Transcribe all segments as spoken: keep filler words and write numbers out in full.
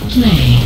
play.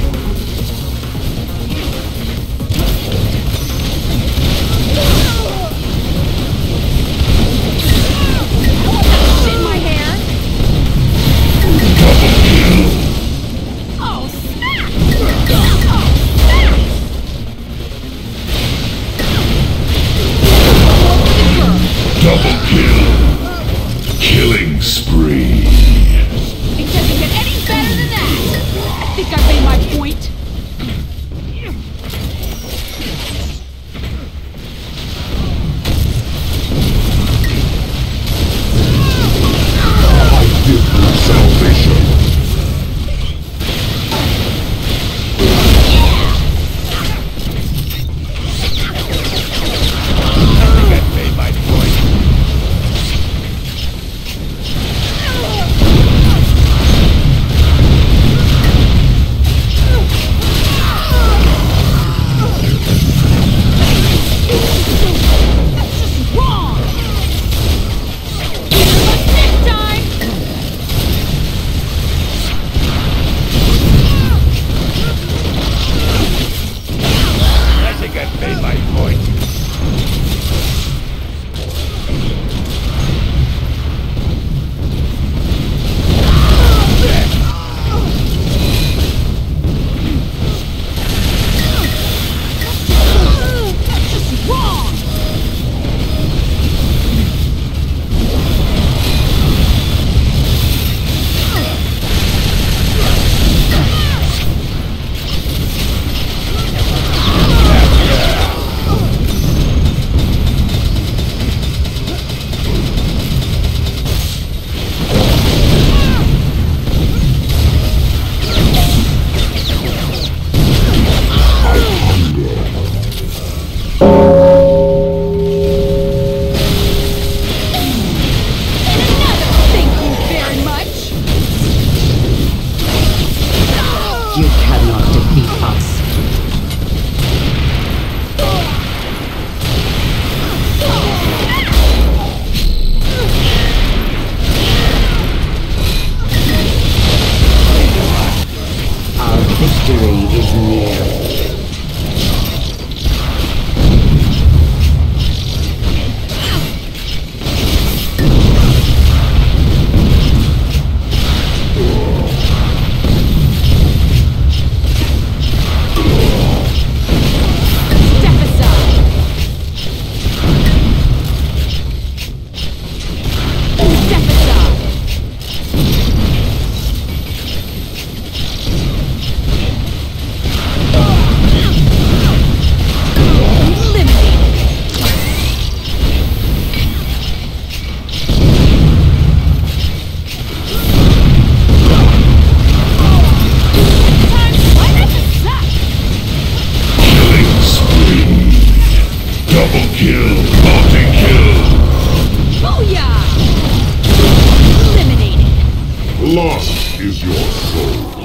Lost is your soul.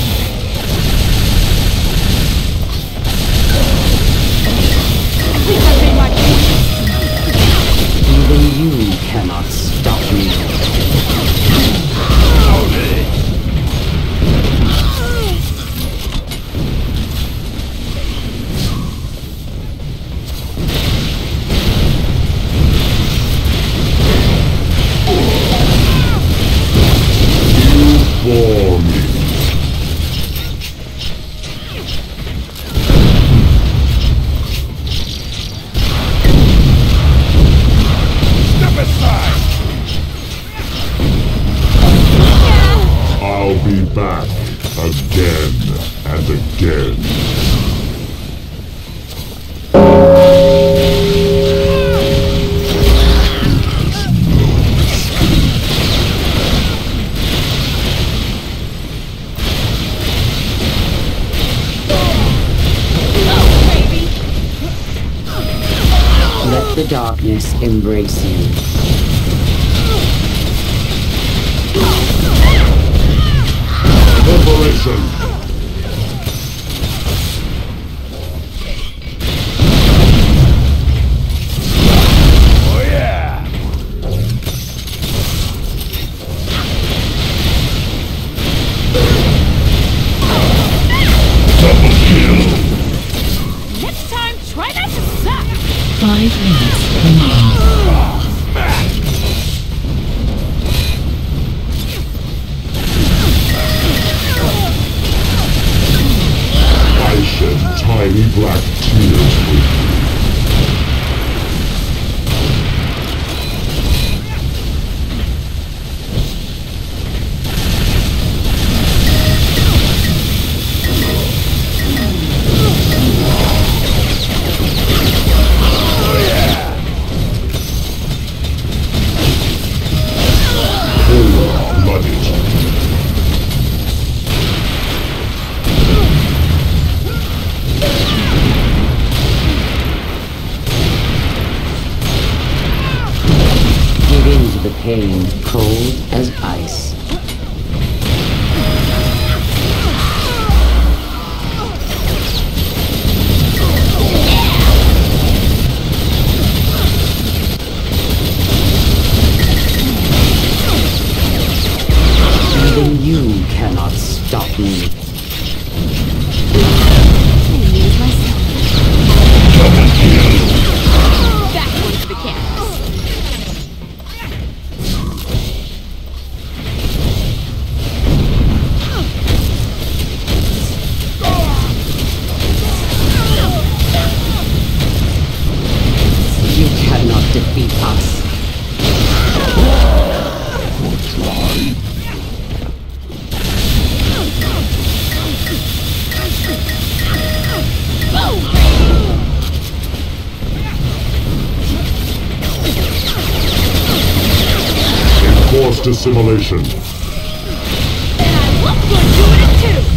Even you cannot stop me. For me. Step aside. I'll be back again and again. Let the darkness embrace you. Liberation! minutes remaining. I shed tiny black tears for you. The pain, cold as ice. Even you cannot stop me. Back onto the canvas. You cannot defeat us. Enforced assimilation. And I look good doing it too!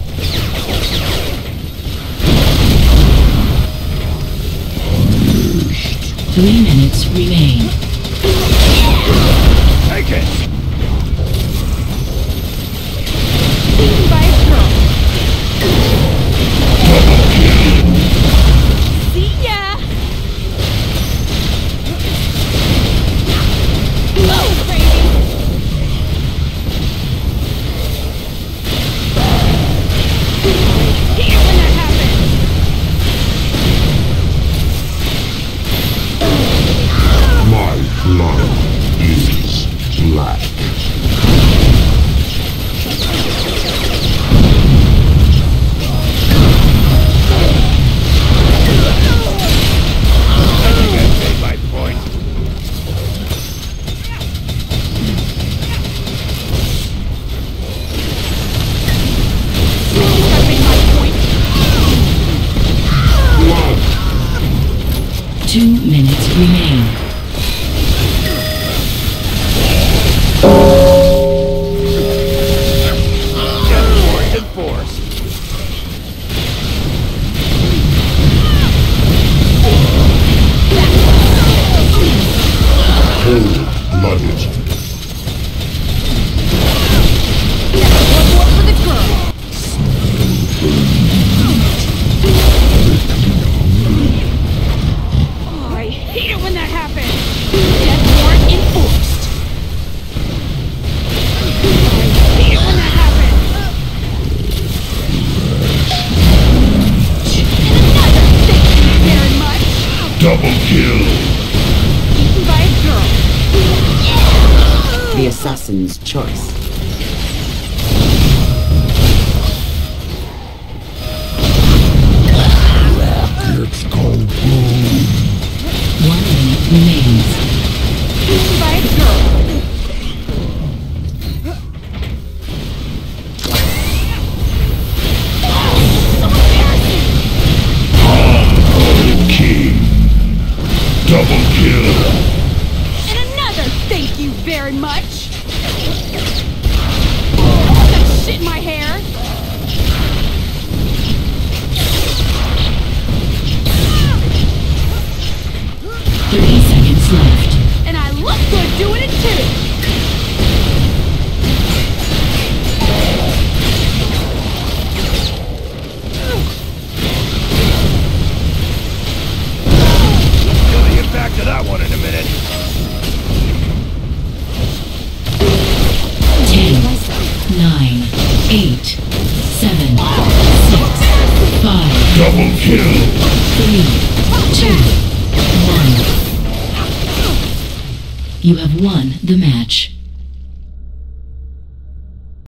Three minutes remain. Take it! Beaten by a girl. See ya! Oh, baby! Hate it when that happens! My blood is black. Two minutes remain. Enforced. Cold-blooded. One more for the girl. Oh, I hate it when that happens. Death warrant enforced. I hate it when that happens. And another thank you very much. Double kill. Eaten by a girl. The assassin's choice. Let's go boom. One minute remains. Eaten by a girl. So embarrassing. King. Double kill. And another thank you very much. I want that shit in my hair. Thirty seconds left. And I look good doing it too. Gonna get back to that one in a minute. Ten, nine, eight, seven, six, five, Double kill. three, two, one. You have won the match.